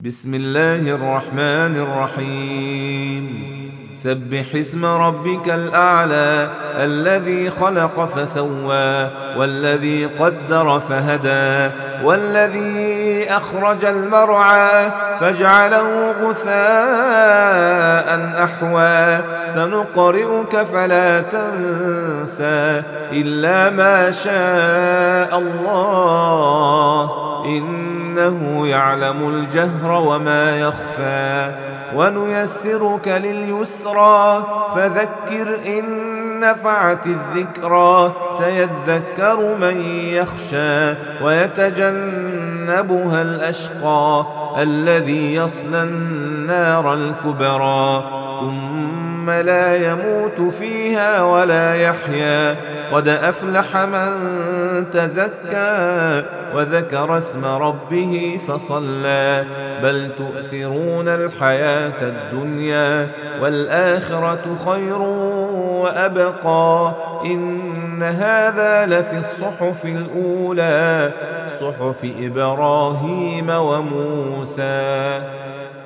بسم الله الرحمن الرحيم سبح اسم ربك الأعلى الذي خلق فسوى والذي قدر فهدى والذي أخرج المرعى فاجعله غثاء أحوى سنقرئك فلا تنسى إلا ما شاء الله إنه يعلم الجهر وما يخفى ونيسرك لليسرى فذكر إن نفعت الذكرى سيذكر من يخشى ويتجنبها الأشقى الذي يصلى النار الكبرى ثم لا يموت فيها ولا يحيا قد أفلح من تزكى وذكر اسم ربه فصلى بل تؤثرون الحياة الدنيا والآخرة خير وأبقى إن هذا لفي الصحف الأولى صحف إبراهيم وموسى.